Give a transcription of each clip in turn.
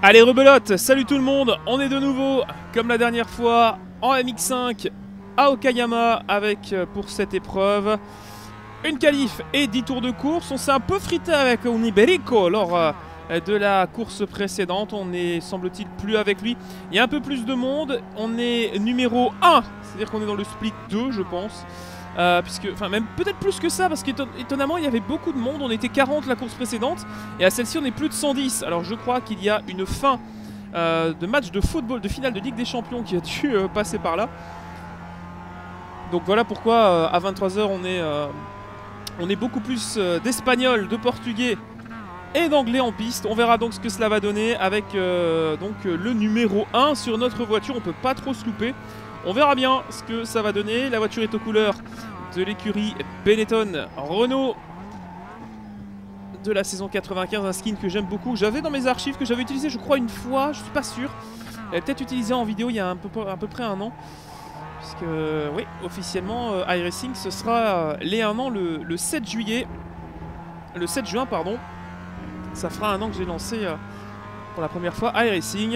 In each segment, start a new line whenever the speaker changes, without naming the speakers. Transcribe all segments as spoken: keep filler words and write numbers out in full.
Allez rebelote, salut tout le monde, on est de nouveau, comme la dernière fois, en M X cinq à Okayama avec, pour cette épreuve, une qualif et dix tours de course. On s'est un peu frité avec Uniberico lors euh, de la course précédente, on est, semble-t-il, plus avec lui. Il y a un peu plus de monde, on est numéro un, c'est-à-dire qu'on est dans le split deux, je pense. Euh, puisque, enfin même peut-être plus que ça, parce qu'étonnamment il y avait beaucoup de monde, on était quarante la course précédente, et à celle-ci on est plus de cent dix. Alors je crois qu'il y a une fin euh, de match de football, de finale de Ligue des Champions qui a dû euh, passer par là. Donc voilà pourquoi euh, à vingt-trois heures on est, euh, on est beaucoup plus euh, d'Espagnols, de Portugais et d'Anglais en piste. On verra donc ce que cela va donner avec euh, donc, euh, le numéro un sur notre voiture, on peut pas trop se louper. On verra bien ce que ça va donner. La voiture est aux couleurs de l'écurie Benetton Renault de la saison quatre-vingt-quinze, un skin que j'aime beaucoup. J'avais dans mes archives, que j'avais utilisé je crois une fois, je suis pas sûr. Elle peut-être utilisé en vidéo il y a un peu, à peu près un an. Puisque oui, officiellement euh, iRacing ce sera euh, les un an le, le sept juillet. Le sept juin pardon. Ça fera un an que j'ai lancé euh, pour la première fois iRacing.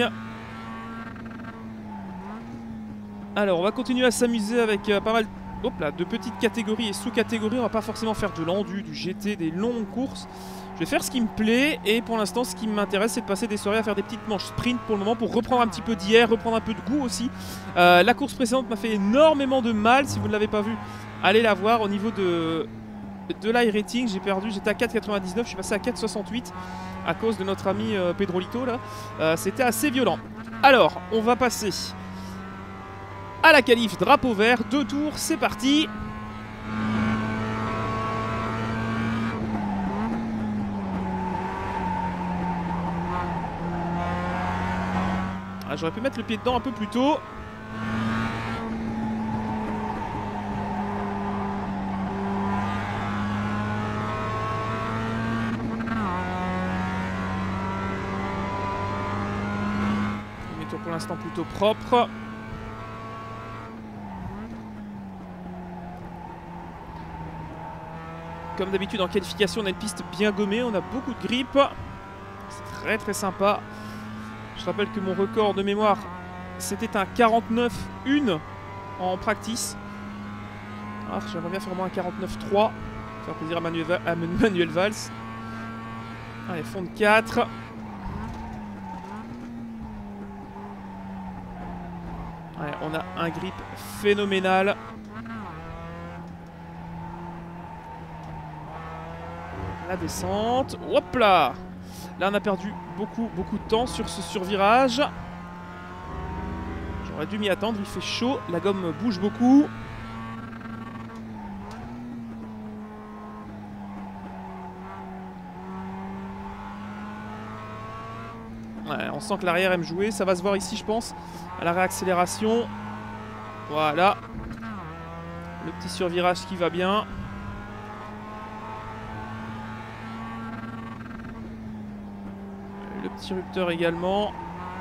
Alors on va continuer à s'amuser avec euh, pas mal hop là, de petites catégories et sous-catégories. On va pas forcément faire de l'endu, du G T, des longues courses. Je vais faire ce qui me plaît et pour l'instant ce qui m'intéresse c'est de passer des soirées à faire des petites manches sprint pour le moment, pour reprendre un petit peu d'hier, reprendre un peu de goût aussi. Euh, la course précédente m'a fait énormément de mal, si vous ne l'avez pas vu, allez la voir. Au niveau de, de l'iRating, j'ai perdu, j'étais à quatre quatre-vingt-dix-neuf, je suis passé à quatre soixante-huit à cause de notre ami euh, Pedrolito là. Euh, C'était assez violent. Alors on va passer à la qualif drapeau vert, deux tours, c'est parti. Ah, j'aurais pu mettre le pied dedans un peu plus tôt. Premier tour pour l'instant plutôt propre. Comme d'habitude en qualification on a une piste bien gommée, on a beaucoup de grip. C'est très très sympa. Je rappelle que mon record de mémoire c'était un quarante-neuf un en practice. Ah, j'aimerais bien faire au moins un quarante-neuf trois. Faire plaisir à Manuel, à Manuel Valls. Allez, fond de quatre. Allez, on a un grip phénoménal. La descente, hop là. Là on a perdu beaucoup beaucoup de temps sur ce survirage. J'aurais dû m'y attendre, il fait chaud, la gomme bouge beaucoup. Ouais, on sent que l'arrière aime jouer, ça va se voir ici je pense, à la réaccélération. Voilà. Le petit survirage qui va bien. Le petit rupteur également.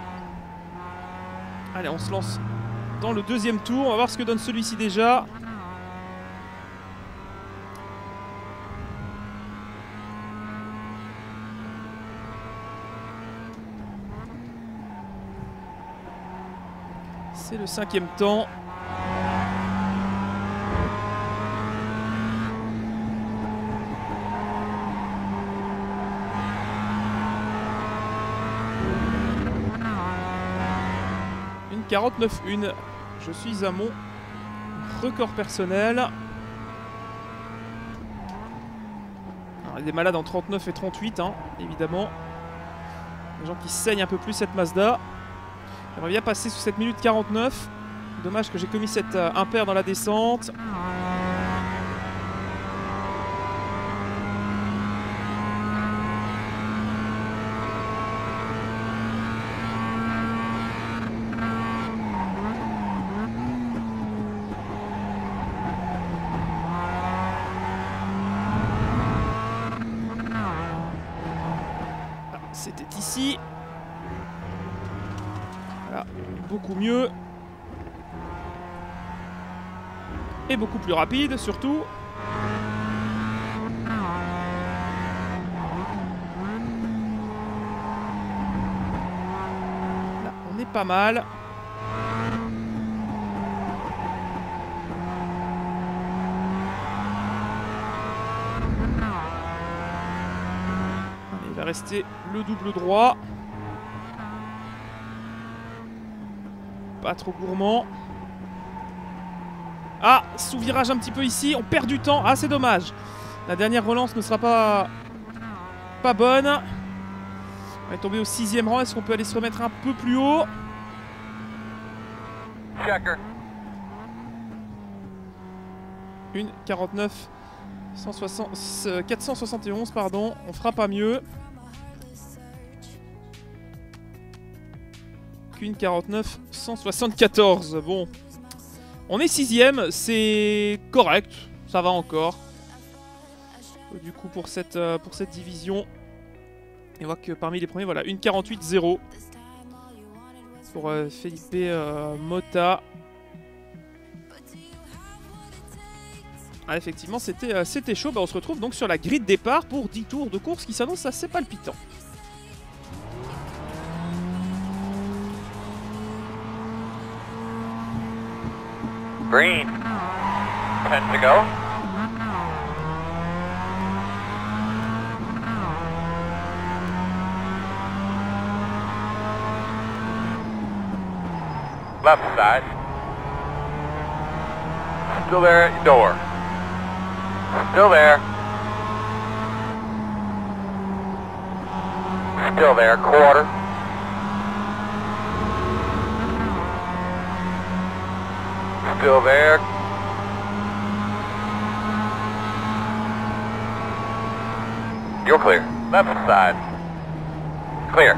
Allez, on se lance dans le deuxième tour. On va voir ce que donne celui-ci déjà. C'est le cinquième temps. quarante-neuf un, je suis à mon record personnel. Alors, il y a des malades en trente-neuf et trente-huit, hein, évidemment. Des gens qui saignent un peu plus cette Mazda. J'aimerais bien passer sous cette minute quarante-neuf. Dommage que j'ai commis cette euh, impair dans la descente. C'était ici. Voilà, beaucoup mieux. Et beaucoup plus rapide surtout. c'est pas mal. Allez, il va rester le double droit. Pas trop gourmand. Ah, sous-virage un petit peu ici. On perd du temps. Ah, c'est dommage. La dernière relance ne sera pas, pas bonne. On est tombé au sixième rang. Est-ce qu'on peut aller se remettre un peu plus haut?
Checker.
une quarante-neuf quatre cent soixante et onze, pardon. On fera pas mieux. Qu'une quarante-neuf cent soixante-quatorze. Bon. On est sixième. C'est correct. Ça va encore. Du coup, pour cette, euh, pour cette division. Et on voit que parmi les premiers, voilà, une quarante-huit zéro. Pour euh, Felipe euh, Mota. Ah, effectivement, c'était euh, c'était chaud. Bah, on se retrouve donc sur la grille de départ pour dix tours de course qui s'annonce assez palpitant.
Green. ten to go. Left side. Still there at your door. Still there. Still there, quarter. Still there. You're clear. Left side. Clear.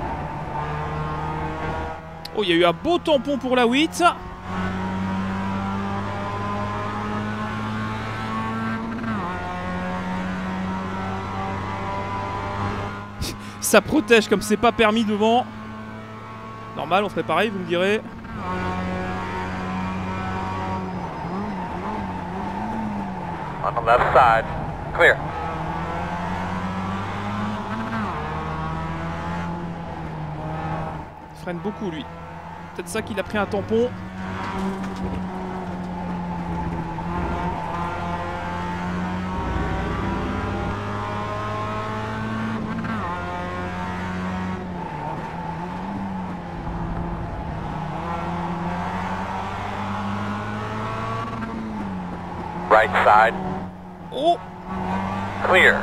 Oh, il y a eu un beau tampon pour la huit. Ça protège comme c'est pas permis devant. Normal, on ferait pareil, vous me direz.
On the left side. Clear.
Il freine beaucoup, lui. Peut-être ça qu'il a pris un tampon.
Right side.
Oh!
Clear.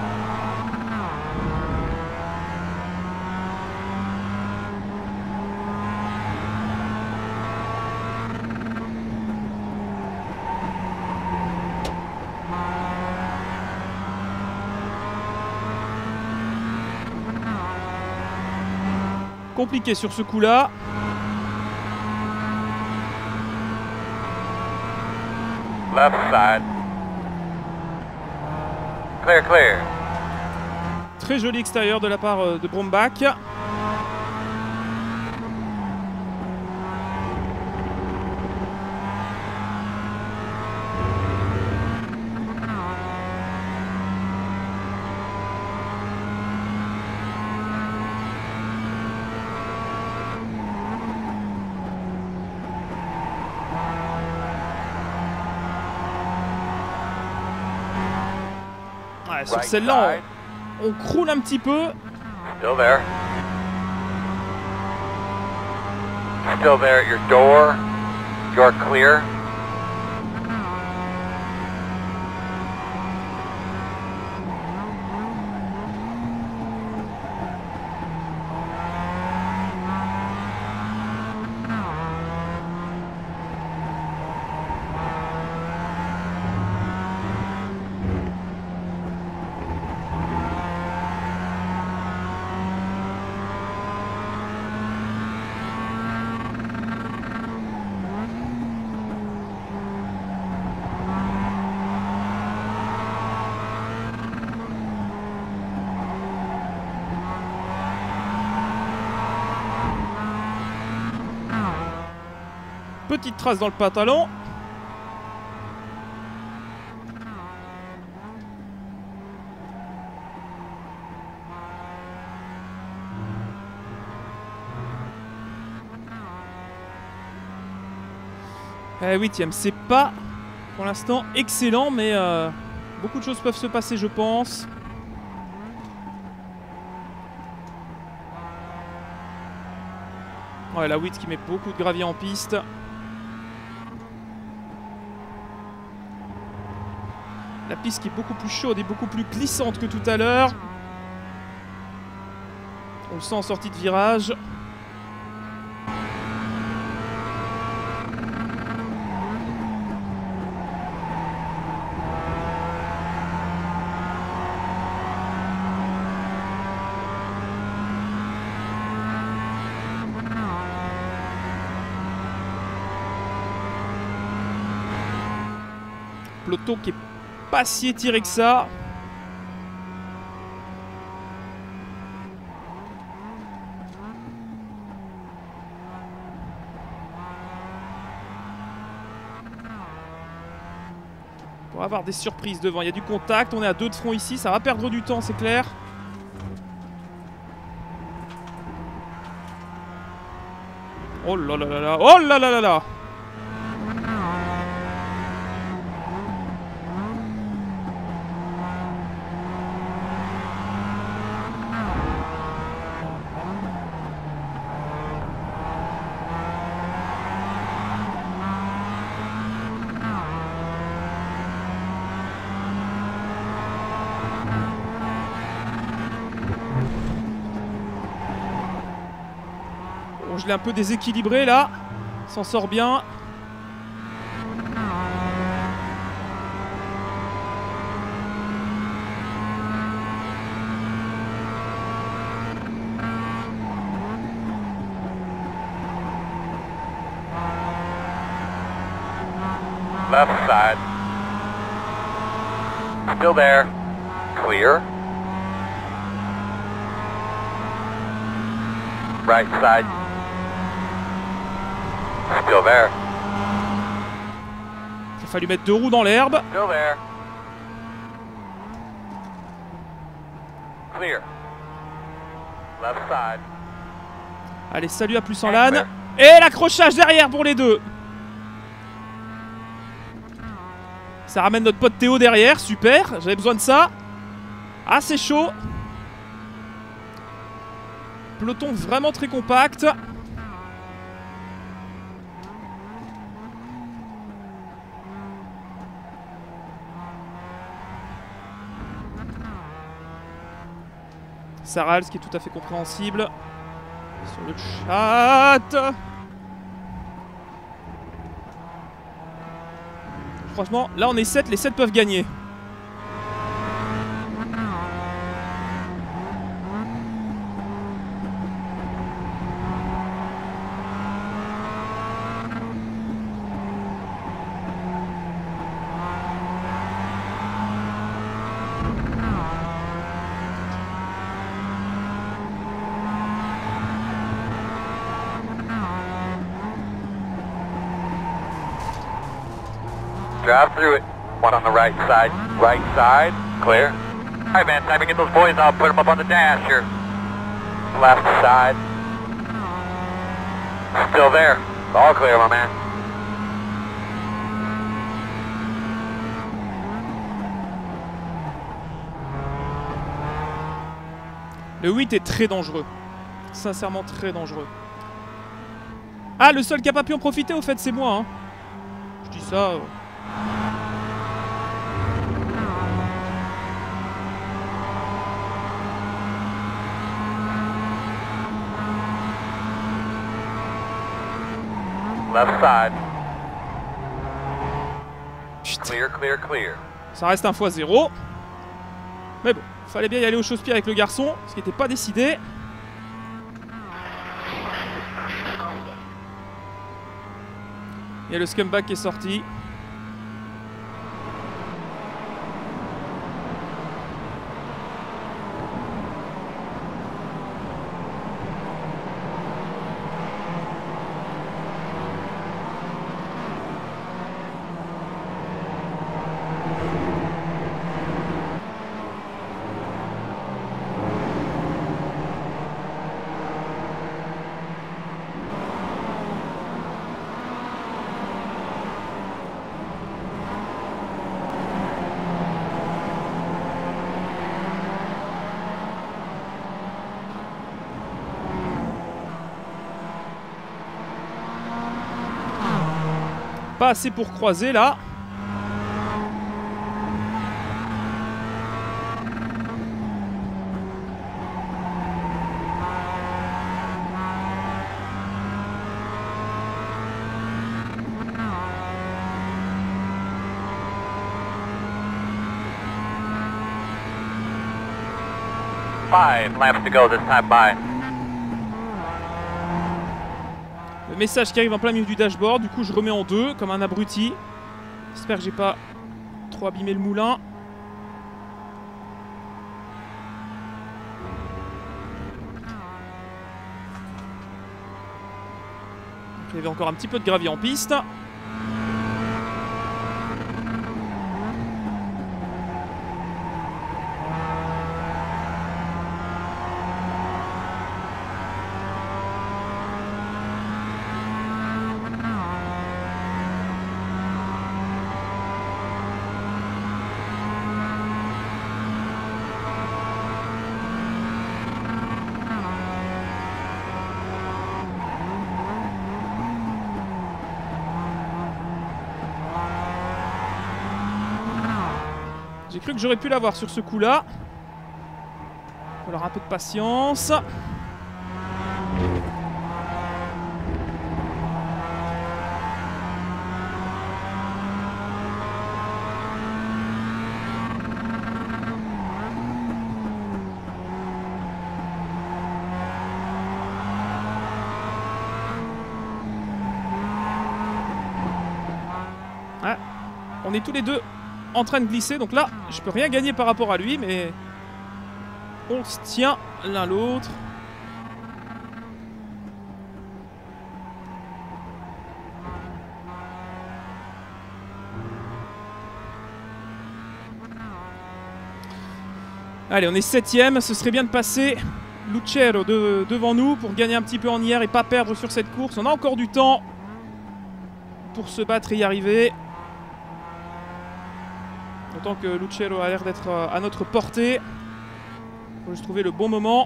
Compliqué sur ce coup-là.
Left side. Clear, clear.
Très joli extérieur de la part euh, de Brombach. Ouais, sur
Right
celle-là,
side.
on, on croule un petit peu.
Still there. Still there at your door. You're clear.
Petite trace dans le pantalon. Eh, huitième, c'est pas pour l'instant excellent, mais euh, beaucoup de choses peuvent se passer, je pense. Ouais, la huit qui met beaucoup de gravier en piste. La piste qui est beaucoup plus chaude et beaucoup plus glissante que tout à l'heure. On le sent en sortie de virage. Peloton qui est pas si étiré que ça. Pour avoir des surprises devant, il y a du contact, on est à deux de front ici, ça va perdre du temps, c'est clair. Oh là là là là, oh là là là là. Bon, je l'ai un peu déséquilibré là. S'en sort bien.
Left side. Still there. Clear. Right side. Still there.
Il a fallu mettre deux roues dans l'herbe.
Still there. Clear. Left side.
Allez, salut à plus en LAN. Et l'accrochage derrière pour les deux. Ça ramène notre pote Théo derrière, super, j'avais besoin de ça. Ah, c'est chaud. Peloton vraiment très compact. Sarals qui est tout à fait compréhensible. Sur le chat. Franchement, là on est sept, les sept peuvent gagner.
Drive through it. One on the right side. Right side. Clear. Alright, man. Time to get those boys out. Put them up on the dash here. Left side. Still there. All clear, my man.
Le huit est très dangereux. Sincèrement très dangereux. Ah, le seul qui a pas pu en profiter, au fait, c'est moi. Hein. Je dis ça... Euh...
Left side.
Putain.
Clear, clear, clear.
Ça reste un fois zéro. Mais bon, fallait bien y aller au chausse-pied avec le garçon, ce qui n'était pas décidé. Il y a le scumbag qui est sorti. Pas assez pour croiser là.
Five laps to go this time by.
Le message qui arrive en plein milieu du dashboard, du coup je remets en deux comme un abruti. J'espère que j'ai pas trop abîmé le moulin. Il y avait encore un petit peu de gravier en piste. J'ai cru que j'aurais pu l'avoir sur ce coup-là. Il va falloir un peu de patience. Ah, on est tous les deux en train de glisser, donc là je peux rien gagner par rapport à lui, mais on se tient l'un l'autre. Allez, on est septième, ce serait bien de passer Lucero de, devant nous pour gagner un petit peu en I R et pas perdre sur cette course. On a encore du temps pour se battre et y arriver. Autant que Lucero a l'air d'être à notre portée. Il faut juste trouver le bon moment.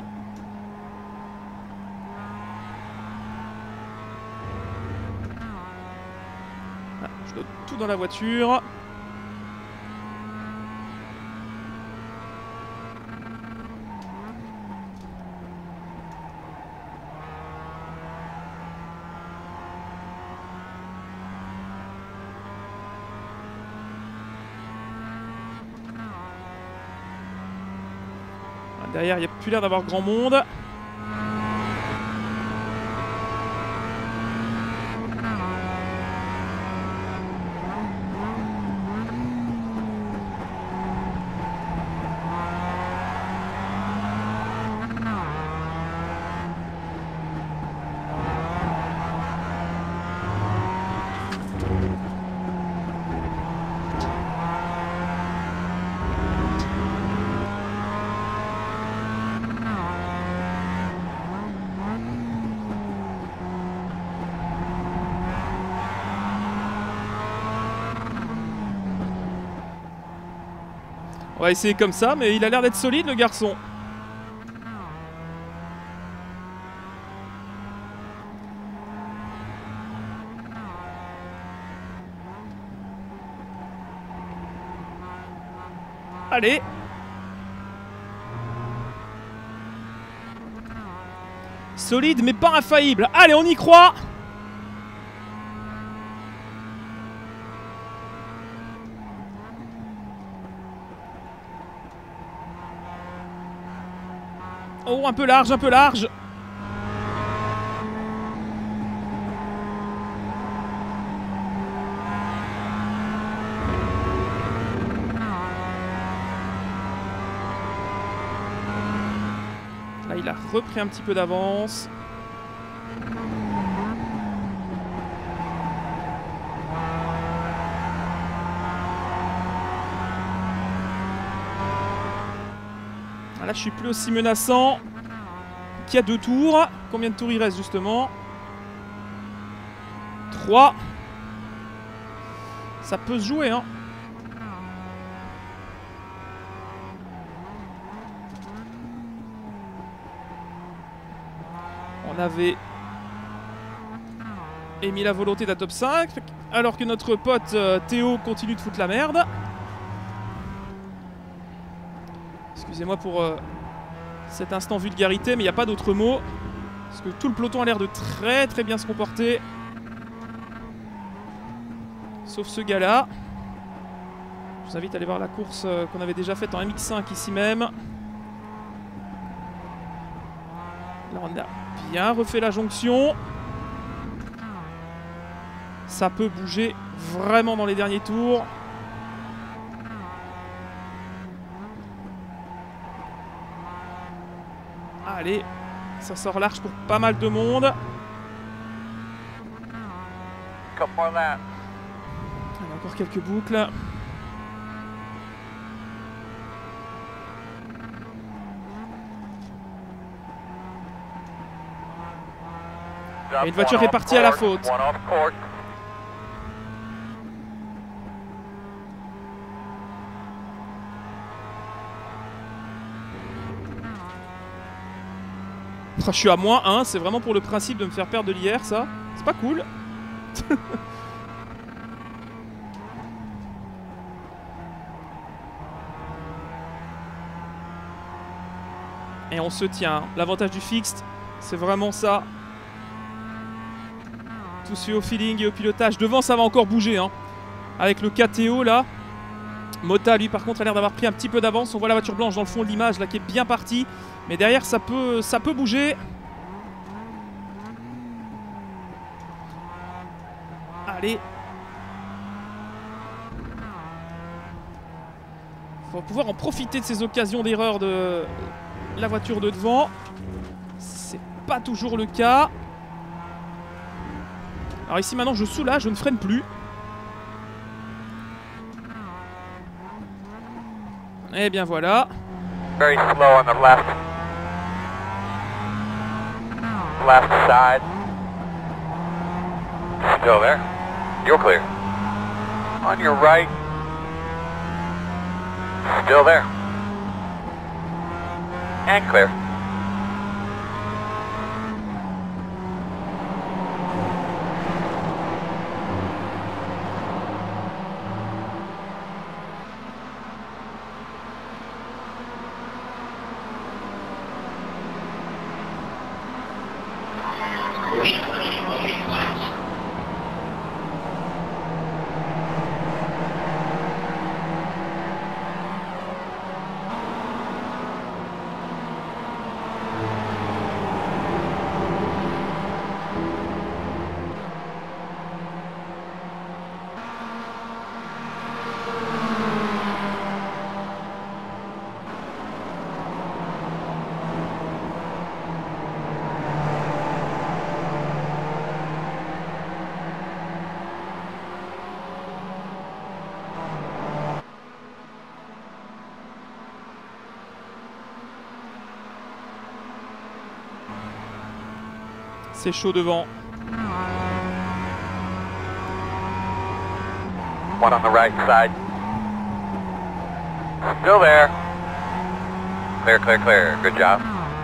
Ah, je donne tout dans la voiture. Derrière, il n'y a plus l'air d'avoir grand monde. On va essayer comme ça, mais il a l'air d'être solide, le garçon. Allez. Solide, mais pas infaillible. Allez, on y croit. Oh, un peu large, un peu large. Là, il a repris un petit peu d'avance. Là, je suis plus aussi menaçant qu'il y a deux tours. Combien de tours il reste, justement? trois. Ça peut se jouer, hein. On avait émis la volonté d'un top cinq. alors que notre pote euh, Théo continue de foutre la merde. Excusez-moi pour euh, cet instant vulgarité, mais il n'y a pas d'autre mot. Parce que tout le peloton a l'air de très très bien se comporter. Sauf ce gars-là. Je vous invite à aller voir la course euh, qu'on avait déjà faite en M X cinq ici même. Là, on a bien refait la jonction. Ça peut bouger vraiment dans les derniers tours. Allez, ça sort large pour pas mal de monde. Il y a encore quelques boucles. Et une voiture est partie à la faute. Je suis à moins un, c'est vraiment pour le principe de me faire perdre de l'I R, ça. C'est pas cool. Et on se tient. L'avantage du fixed, c'est vraiment ça. Tout suit au feeling et au pilotage. Devant, ça va encore bouger, hein. Avec le K T O, là. Mota, lui, par contre, a l'air d'avoir pris un petit peu d'avance. On voit la voiture blanche dans le fond de l'image, là, qui est bien partie. Mais derrière, ça peut, ça peut bouger. Allez. Faut pouvoir en profiter de ces occasions d'erreur de la voiture de devant. C'est pas toujours le cas. Alors ici, maintenant, je soulage, je ne freine plus. Et bien voilà.
Very slow on the left. Left side. Still there. You're clear. On your right. Still there. And clear.
C'est chaud devant.
One on the right side. Still there. Clear, clear, clear. Good job.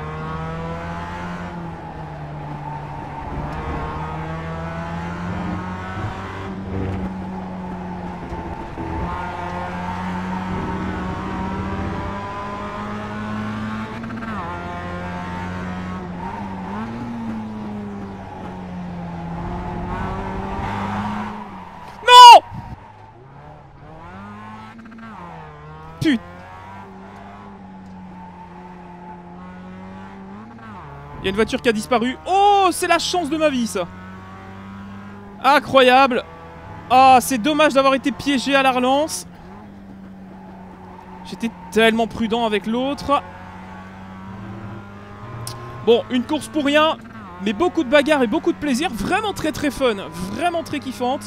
Il y a une voiture qui a disparu. Oh, c'est la chance de ma vie, ça. Incroyable. Ah, c'est dommage d'avoir été piégé à la relance. J'étais tellement prudent avec l'autre. Bon, une course pour rien, mais beaucoup de bagarres et beaucoup de plaisir. Vraiment très très fun. Vraiment très kiffante.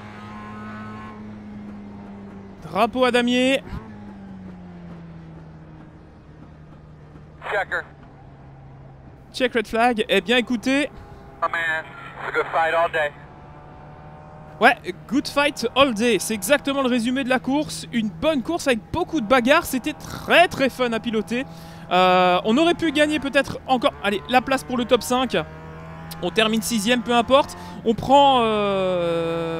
Drapeau à damier.
Checker.
Check red flag. Eh bien écoutez.
Oh man, it's a good fight all day.
Ouais, good fight all day. C'est exactement le résumé de la course. Une bonne course avec beaucoup de bagarres. C'était très très fun à piloter. Euh, on aurait pu gagner peut-être encore... Allez, la place pour le top cinq. On termine sixième, peu importe. On prend... Euh...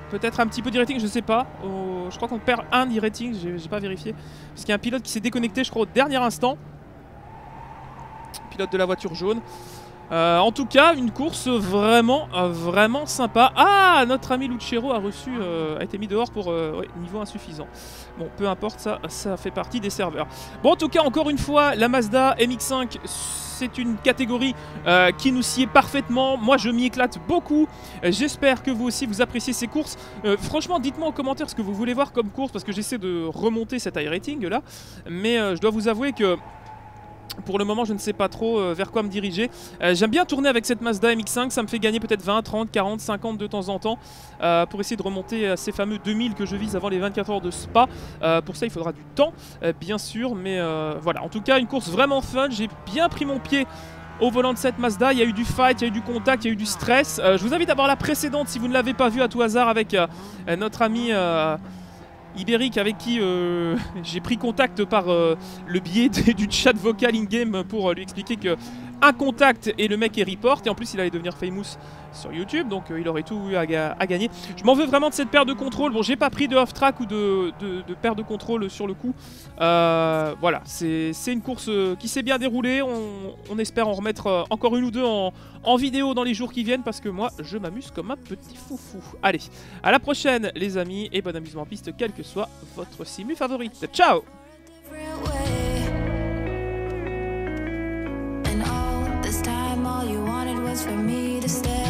peut-être un petit peu d'e-rating, je sais pas. Oh, je crois qu'on perd un d'e-rating, j'ai pas vérifié. Parce qu'il y a un pilote qui s'est déconnecté, je crois, au dernier instant. Pilote de la voiture jaune. Euh, en tout cas, une course vraiment, euh, vraiment sympa. Ah, notre ami Lucero a reçu, euh, a été mis dehors pour euh, ouais, niveau insuffisant. Bon, peu importe, ça, ça fait partie des serveurs. Bon, en tout cas, encore une fois, la Mazda M X cinq, c'est une catégorie euh, qui nous sied parfaitement. Moi, je m'y éclate beaucoup. Euh, J'espère que vous aussi, vous appréciez ces courses. Euh, franchement, dites-moi en commentaire ce que vous voulez voir comme course, parce que j'essaie de remonter cet iRating là. Mais euh, je dois vous avouer que pour le moment, je ne sais pas trop euh, vers quoi me diriger. Euh, J'aime bien tourner avec cette Mazda M X cinq, ça me fait gagner peut-être vingt, trente, quarante, cinquante de temps en temps euh, pour essayer de remonter à ces fameux deux mille que je vise avant les vingt-quatre heures de Spa. Euh, pour ça, il faudra du temps, euh, bien sûr, mais euh, voilà. En tout cas, une course vraiment fun. J'ai bien pris mon pied au volant de cette Mazda. Il y a eu du fight, il y a eu du contact, il y a eu du stress. Euh, je vous invite à voir la précédente si vous ne l'avez pas vue à tout hasard avec euh, notre ami... Euh, Ibéric avec qui euh, j'ai pris contact par euh, le biais de, du chat vocal in-game pour euh, lui expliquer que un contact et le mec est report, et en plus il allait devenir famous sur YouTube, donc euh, il aurait tout eu à, ga à gagner. Je m'en veux vraiment de cette paire de contrôle. Bon, j'ai pas pris de off-track ou de, de, de paire de contrôle sur le coup. Euh, voilà, c'est une course qui s'est bien déroulée. On, on espère en remettre euh, encore une ou deux en, en vidéo dans les jours qui viennent, parce que moi je m'amuse comme un petit foufou. Allez, à la prochaine les amis, et bon amusement en piste quel que soit votre simu favorite. Ciao! All you wanted was for me to stay.